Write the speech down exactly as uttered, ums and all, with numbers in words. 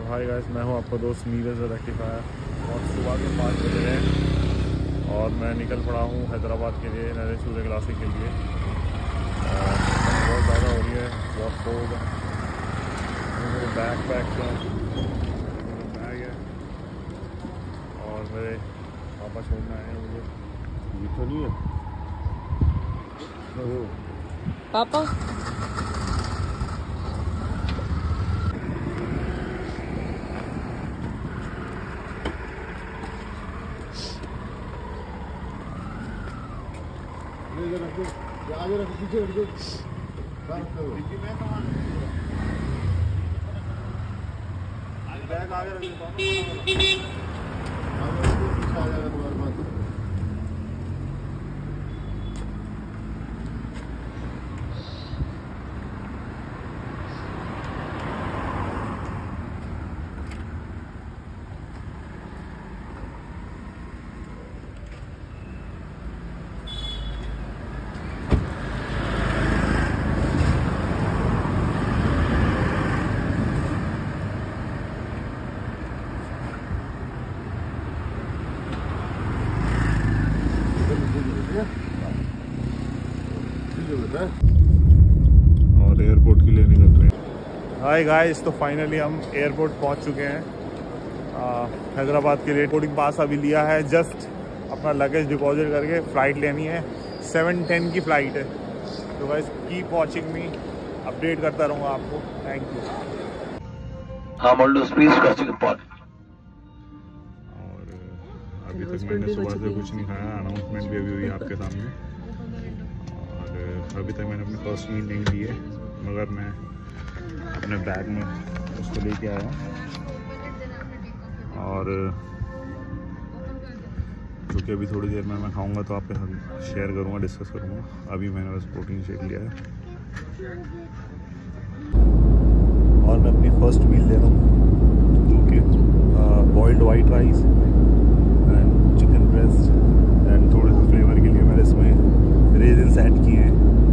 Hi guys, मैं हूं आपका दोस्त नीरज रेक्टिफायर और सुबह के पाँच बज रहे हैं और मैं निकल पड़ा हूं हैदराबाद के लिए नरेश सूर्य क्लासिक के लिए। बहुत ज़्यादा हो रही है, बहुत कोल्ड है। मेरे बैग पैक है, बैग है और मेरे पापा छोड़ने आए हैं मुझे। ये तो नहीं है पापा। आगे रख, पीछे रख दो। बैग आगे रख दो, आगे रख दो, पीछे आ जाएगा तुम्हारे पास। और एयरपोर्ट के लिए निकल रहे हैं। हाय गाइस, तो फाइनली हम एयरपोर्ट पहुंच चुके हैं हैदराबाद के लिए। बोर्डिंग पास अभी लिया है, जस्ट अपना लगेज डिपॉजिट करके फ़्लाइट लेनी है। सेवन टेन की फ़्लाइट है। तो guys keep watching me, update करता रहूँगा आपको। Thank you. हाँ मोल्डोस प्लीज कर पॉट। और अभी तक मैंने सुबह से कुछ नहीं खाया, अनाउंसमेंट भी अभी हुई आपके सामने। अभी तक मैंने अपनी फर्स्ट मील नहीं ली है, मगर मैं अपने बैग में उसको लेके आया हूँ। और क्योंकि अभी थोड़ी देर में मैं खाऊंगा तो आप शेयर करूँगा, डिस्कस करूँगा। अभी मैंने बस प्रोटीन शेक लिया है और मैं अपनी फर्स्ट मील ले रहा हूँ, जो कि boiled white rice and chicken breast and थोड़े से फ्लेवर के लिए मैंने इसमें रेजिन्स ऐड किए हैं।